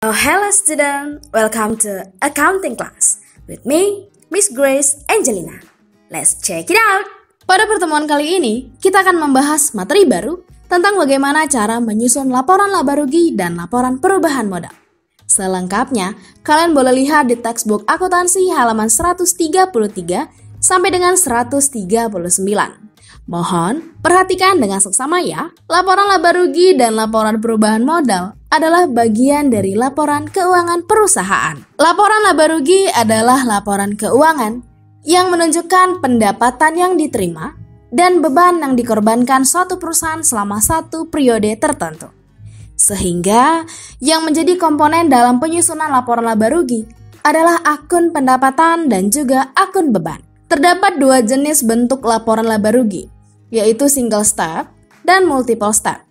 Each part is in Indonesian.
Oh, hello student, welcome to accounting class with me, Miss Grace Angelina. Let's check it out. Pada pertemuan kali ini, kita akan membahas materi baru tentang bagaimana cara menyusun laporan laba rugi dan laporan perubahan modal. Selengkapnya, kalian boleh lihat di textbook akuntansi halaman 133 sampai dengan 139. Mohon perhatikan dengan seksama ya. Laporan laba rugi dan laporan perubahan modal adalah bagian dari laporan keuangan perusahaan. Laporan laba rugi adalah laporan keuangan yang menunjukkan pendapatan yang diterima dan beban yang dikorbankan suatu perusahaan selama satu periode tertentu. Sehingga yang menjadi komponen dalam penyusunan laporan laba rugi adalah akun pendapatan dan juga akun beban. Terdapat dua jenis bentuk laporan laba rugi, yaitu single step dan multiple step.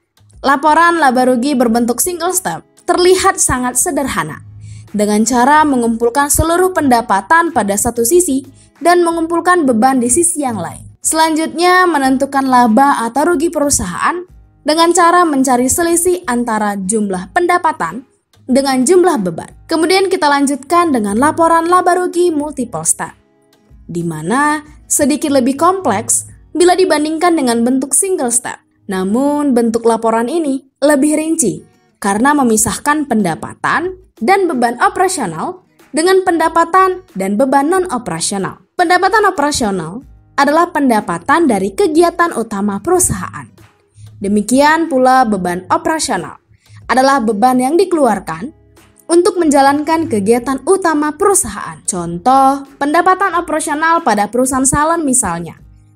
Laporan laba rugi berbentuk single step terlihat sangat sederhana, dengan cara mengumpulkan seluruh pendapatan pada satu sisi dan mengumpulkan beban di sisi yang lain. Selanjutnya, menentukan laba atau rugi perusahaan dengan cara mencari selisih antara jumlah pendapatan dengan jumlah beban. Kemudian kita lanjutkan dengan laporan laba rugi multiple step, di mana sedikit lebih kompleks bila dibandingkan dengan bentuk single step. Namun bentuk laporan ini lebih rinci karena memisahkan pendapatan dan beban operasional dengan pendapatan dan beban non-operasional. Pendapatan operasional adalah pendapatan dari kegiatan utama perusahaan. Demikian pula beban operasional adalah beban yang dikeluarkan untuk menjalankan kegiatan utama perusahaan. Contoh, pendapatan operasional pada perusahaan salon misalnya,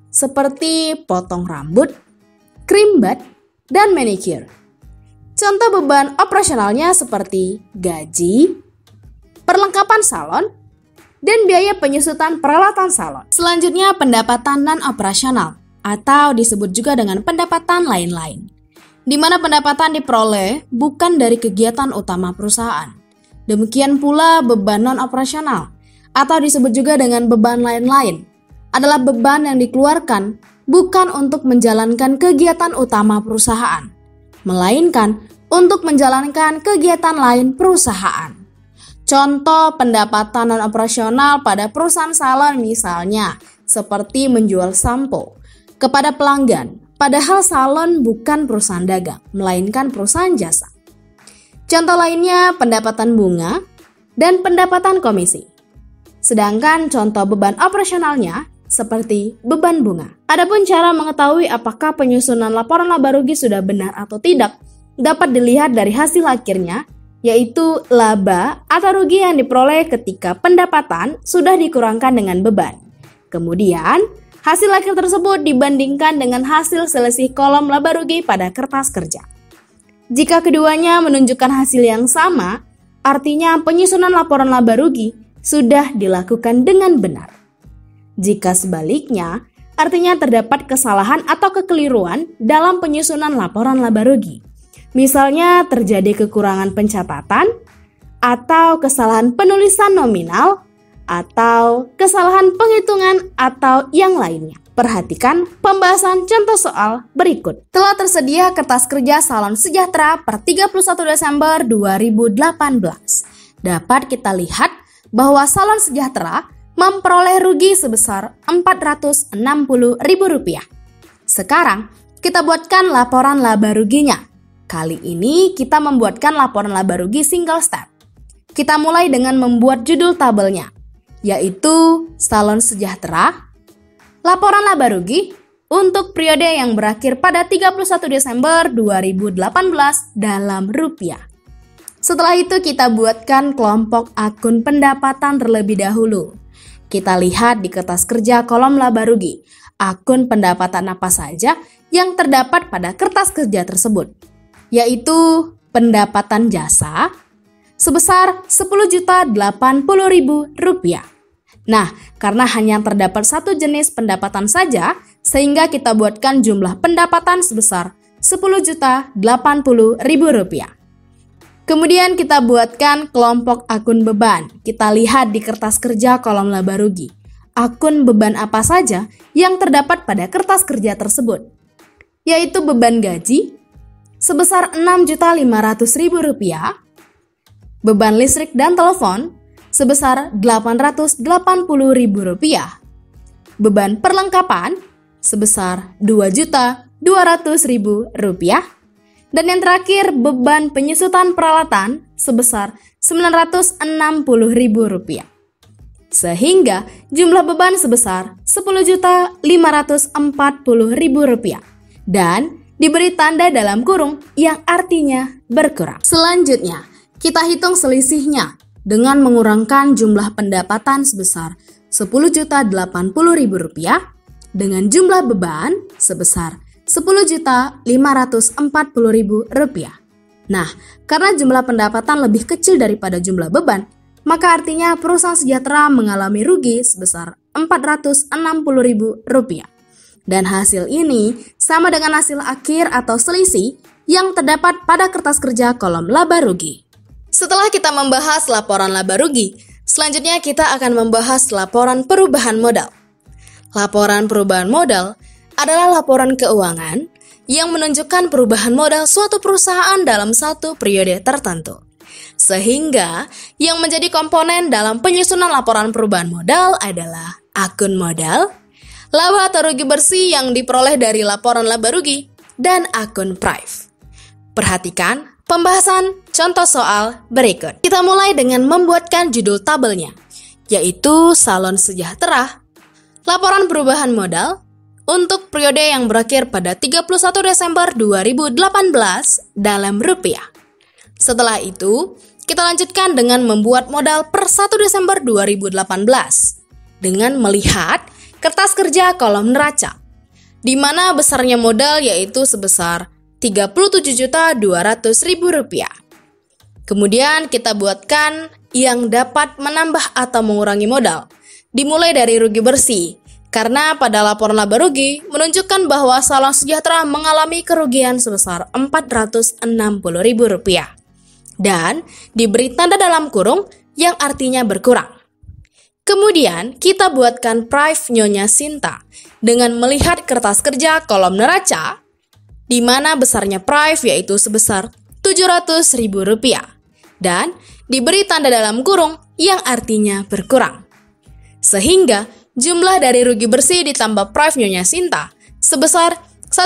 seperti potong rambut, creambath, dan manicure. Contoh beban operasionalnya seperti gaji, perlengkapan salon, dan biaya penyusutan peralatan salon. Selanjutnya, pendapatan non-operasional atau disebut juga dengan pendapatan lain-lain, di mana pendapatan diperoleh bukan dari kegiatan utama perusahaan. Demikian pula beban non-operasional atau disebut juga dengan beban lain-lain adalah beban yang dikeluarkan bukan untuk menjalankan kegiatan utama perusahaan, melainkan untuk menjalankan kegiatan lain perusahaan. Contoh pendapatan non-operasional pada perusahaan salon misalnya seperti menjual sampo kepada pelanggan, padahal salon bukan perusahaan dagang, melainkan perusahaan jasa. Contoh lainnya pendapatan bunga dan pendapatan komisi. Sedangkan contoh beban operasionalnya seperti beban bunga. Adapun cara mengetahui apakah penyusunan laporan laba rugi sudah benar atau tidak dapat dilihat dari hasil akhirnya, yaitu laba atau rugi yang diperoleh ketika pendapatan sudah dikurangkan dengan beban. Kemudian, hasil akhir tersebut dibandingkan dengan hasil selisih kolom laba rugi pada kertas kerja. Jika keduanya menunjukkan hasil yang sama, artinya penyusunan laporan laba rugi sudah dilakukan dengan benar. Jika sebaliknya, artinya terdapat kesalahan atau kekeliruan dalam penyusunan laporan laba rugi. Misalnya terjadi kekurangan pencatatan, atau kesalahan penulisan nominal, atau kesalahan penghitungan, atau yang lainnya. Perhatikan pembahasan contoh soal berikut. Telah tersedia kertas kerja Salon Sejahtera per 31 Desember 2018. Dapat kita lihat bahwa Salon Sejahtera memperoleh rugi sebesar Rp460.000. Sekarang, kita buatkan laporan laba ruginya. Kali ini kita membuatkan laporan laba rugi single step. Kita mulai dengan membuat judul tabelnya, yaitu Salon Sejahtera, laporan laba rugi untuk periode yang berakhir pada 31 Desember 2018 dalam rupiah. Setelah itu kita buatkan kelompok akun pendapatan terlebih dahulu. Kita lihat di kertas kerja kolom laba rugi, akun pendapatan apa saja yang terdapat pada kertas kerja tersebut, yaitu pendapatan jasa sebesar Rp10.080.000. Nah, karena hanya terdapat satu jenis pendapatan saja, sehingga kita buatkan jumlah pendapatan sebesar Rp10.080.000. Kemudian kita buatkan kelompok akun beban. Kita lihat di kertas kerja kolom laba rugi, akun beban apa saja yang terdapat pada kertas kerja tersebut, yaitu beban gaji sebesar Rp6.500.000, beban listrik dan telepon sebesar Rp880.000, beban perlengkapan sebesar Rp2.200.000, dan yang terakhir beban penyusutan peralatan sebesar Rp960.000. Sehingga jumlah beban sebesar Rp10.540.000 dan diberi tanda dalam kurung yang artinya berkurang. Selanjutnya, kita hitung selisihnya dengan mengurangkan jumlah pendapatan sebesar Rp10.080.000 dengan jumlah beban sebesar Rp10.540.000. Nah, karena jumlah pendapatan lebih kecil daripada jumlah beban, maka artinya perusahaan sejahtera mengalami rugi sebesar Rp460.000. Dan hasil ini sama dengan hasil akhir atau selisih yang terdapat pada kertas kerja kolom laba rugi. Setelah kita membahas laporan laba rugi, selanjutnya kita akan membahas laporan perubahan modal. Laporan perubahan modal adalah laporan keuangan yang menunjukkan perubahan modal suatu perusahaan dalam satu periode tertentu. Sehingga yang menjadi komponen dalam penyusunan laporan perubahan modal adalah akun modal, laba atau rugi bersih yang diperoleh dari laporan laba rugi, dan akun prive. Perhatikan pembahasan contoh soal berikut. Kita mulai dengan membuatkan judul tabelnya, yaitu Salon Sejahtera, laporan perubahan modal untuk periode yang berakhir pada 31 Desember 2018 dalam rupiah. Setelah itu, kita lanjutkan dengan membuat modal per 1 Desember 2018 dengan melihat kertas kerja kolom neraca, di mana besarnya modal yaitu sebesar Rp37.200.000. Kemudian kita buatkan yang dapat menambah atau mengurangi modal, dimulai dari rugi bersih, karena pada laporan laba rugi menunjukkan bahwa Salon Sejahtera mengalami kerugian sebesar Rp460.000 dan diberi tanda dalam kurung yang artinya berkurang. Kemudian kita buatkan prive Nyonya Sinta dengan melihat kertas kerja kolom neraca, di mana besarnya prive yaitu sebesar Rp700.000 dan diberi tanda dalam kurung yang artinya berkurang. Sehingga jumlah dari rugi bersih ditambah prive Nyonya Sinta sebesar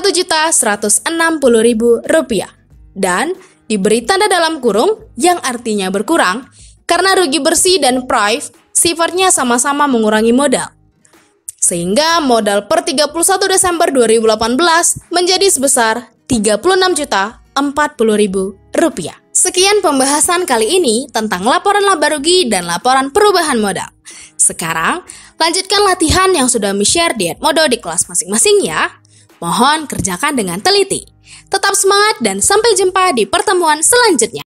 Rp1.160.000 dan diberi tanda dalam kurung yang artinya berkurang karena rugi bersih dan prive sifatnya sama-sama mengurangi modal. Sehingga modal per 31 Desember 2018 menjadi sebesar Rp36.040.000. Sekian pembahasan kali ini tentang laporan laba rugi dan laporan perubahan modal. Sekarang, lanjutkan latihan yang sudah share di Edmodo di kelas masing-masing ya. Mohon kerjakan dengan teliti. Tetap semangat dan sampai jumpa di pertemuan selanjutnya.